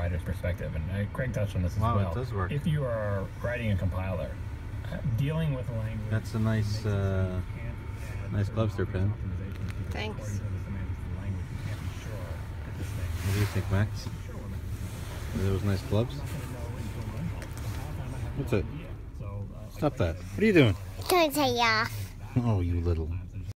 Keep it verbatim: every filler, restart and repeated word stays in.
writer's perspective, and uh, Craig touched on this as wow, well. It does work. If you are writing a compiler, uh, dealing with a language... That's a nice, uh, nice cluster pen. Thanks. What do you think, Max? Are those nice gloves? What's it? Stop that. What are you doing? Don't take you off. Oh, you little...